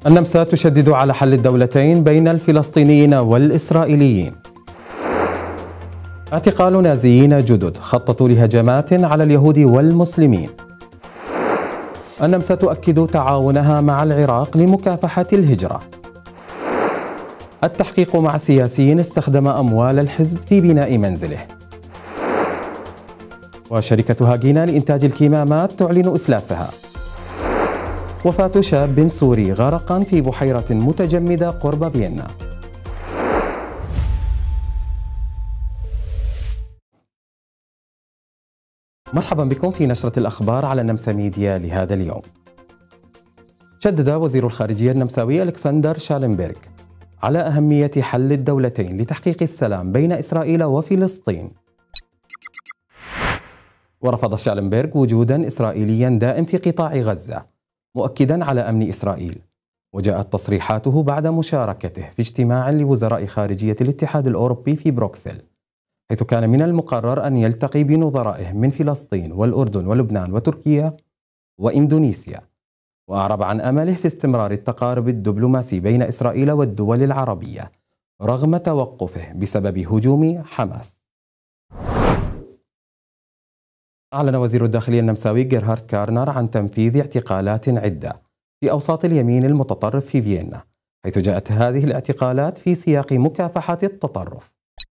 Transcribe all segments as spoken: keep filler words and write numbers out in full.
النمسا تشدد على حل الدولتين بين الفلسطينيين والإسرائيليين. اعتقال نازيين جدد خططوا لهجمات على اليهود والمسلمين. النمسا تؤكد تعاونها مع العراق لمكافحة الهجرة. التحقيق مع سياسي استخدم أموال الحزب في بناء منزله. وشركة هاجينا لإنتاج الكمامات تعلن إفلاسها. وفاة شاب سوري غرقا في بحيرة متجمدة قرب فيينا. مرحبا بكم في نشرة الأخبار على النمسا ميديا لهذا اليوم. شدد وزير الخارجية النمساوي ألكسندر شالنبرغ على أهمية حل الدولتين لتحقيق السلام بين إسرائيل وفلسطين. ورفض شالنبرغ وجودا إسرائيليا دائم في قطاع غزة، مؤكدا على أمن إسرائيل. وجاءت تصريحاته بعد مشاركته في اجتماع لوزراء خارجية الاتحاد الأوروبي في بروكسل، حيث كان من المقرر أن يلتقي بنظرائه من فلسطين والأردن ولبنان وتركيا وإندونيسيا. وأعرب عن أمله في استمرار التقارب الدبلوماسي بين إسرائيل والدول العربية رغم توقفه بسبب هجوم حماس. أعلن وزير الداخلية النمساوي جيرهارد كارنر عن تنفيذ اعتقالات عدة في أوساط اليمين المتطرف في فيينا، حيث جاءت هذه الاعتقالات في سياق مكافحة التطرف.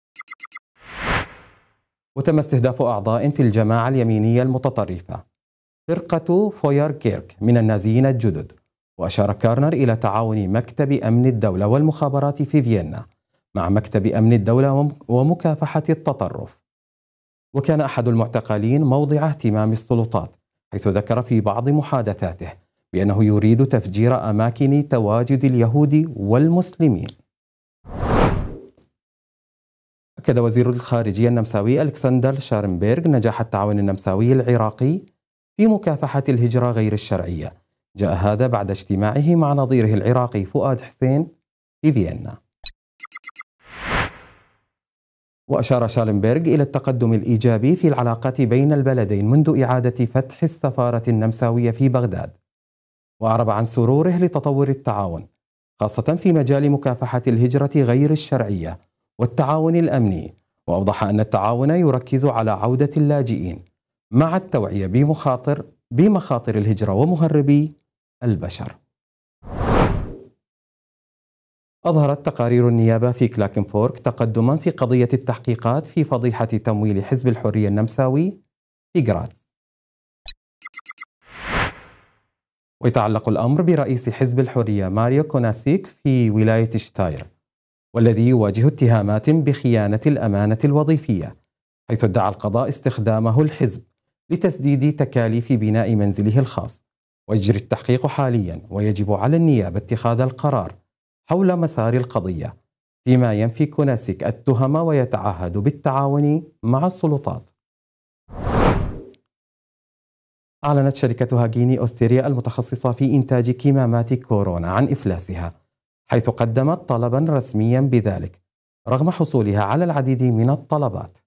وتم استهداف أعضاء في الجماعة اليمينية المتطرفة فرقة فوير كيرك من النازيين الجدد. وأشار كارنر إلى تعاون مكتب أمن الدولة والمخابرات في فيينا مع مكتب أمن الدولة ومكافحة التطرف. وكان أحد المعتقلين موضع اهتمام السلطات، حيث ذكر في بعض محادثاته بأنه يريد تفجير أماكن تواجد اليهود والمسلمين. أكد وزير الخارجية النمساوي ألكسندر شالنبرغ نجاح التعاون النمساوي العراقي في مكافحة الهجرة غير الشرعية. جاء هذا بعد اجتماعه مع نظيره العراقي فؤاد حسين في فيينا. وأشار شالنبرغ إلى التقدم الإيجابي في العلاقات بين البلدين منذ إعادة فتح السفارة النمساوية في بغداد، وأعرب عن سروره لتطور التعاون خاصة في مجال مكافحة الهجرة غير الشرعية والتعاون الأمني. وأوضح أن التعاون يركز على عودة اللاجئين مع التوعية بمخاطر بمخاطر الهجرة ومهربي البشر. أظهرت تقارير النيابة في كلاكنفورك تقدما في قضية التحقيقات في فضيحة تمويل حزب الحرية النمساوي في غراتز. ويتعلق الأمر برئيس حزب الحرية ماريو كوناسيك في ولاية شتاير، والذي يواجه اتهامات بخيانة الأمانة الوظيفية، حيث ادعى القضاء استخدامه الحزب لتسديد تكاليف بناء منزله الخاص. ويجري التحقيق حاليا، ويجب على النيابة اتخاذ القرار حول مسار القضية، فيما ينفي كوناسيك التهم ويتعهد بالتعاون مع السلطات. أعلنت شركة هاجيني أوستريا المتخصصة في إنتاج كمامات كورونا عن إفلاسها، حيث قدمت طلبا رسميا بذلك رغم حصولها على العديد من الطلبات.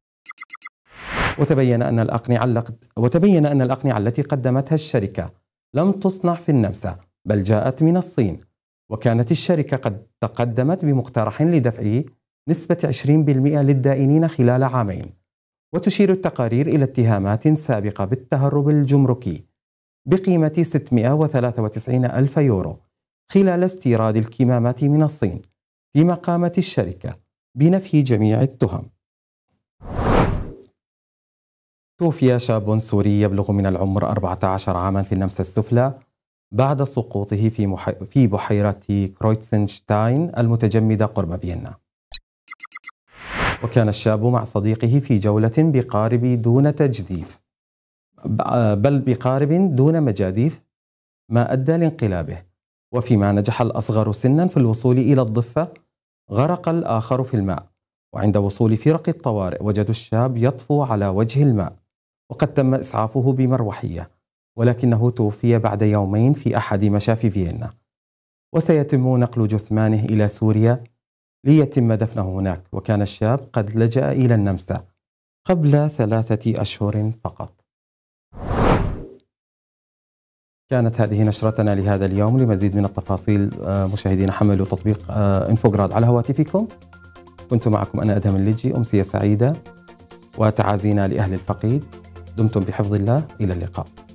وتبين أن الأقنعة وتبين أن الأقنعة التي قدمتها الشركة لم تصنع في النمسا، بل جاءت من الصين. وكانت الشركة قد تقدمت بمقترح لدفع نسبة عشرين بالمئة للدائنين خلال عامين. وتشير التقارير إلى اتهامات سابقة بالتهرب الجمركي بقيمة ستمئة وثلاثة وتسعين ألف يورو خلال استيراد الكمامات من الصين، فيما قامت الشركة بنفي جميع التهم. توفي شاب سوري يبلغ من العمر أربعة عشر عاما في النمسا السفلى بعد سقوطه في, محي... في بحيرة كرويتسنشتاين المتجمدة قرب فيينا. وكان الشاب مع صديقه في جولة بقارب دون تجديف بل بقارب دون مجاديف، ما أدى لانقلابه. وفيما نجح الأصغر سنا في الوصول إلى الضفة، غرق الآخر في الماء. وعند وصول فرق الطوارئ وجدوا الشاب يطفو على وجه الماء، وقد تم إسعافه بمروحية، ولكنه توفي بعد يومين في أحد مشافي فيينا. وسيتم نقل جثمانه إلى سوريا ليتم دفنه هناك. وكان الشاب قد لجأ إلى النمسا قبل ثلاثة أشهر فقط. كانت هذه نشرتنا لهذا اليوم. لمزيد من التفاصيل مشاهدينا حملوا تطبيق انفوغراد على هواتفكم. كنت معكم أنا أدهم الليجي. أمسية سعيدة وتعازينا لأهل الفقيد. دمتم بحفظ الله. إلى اللقاء.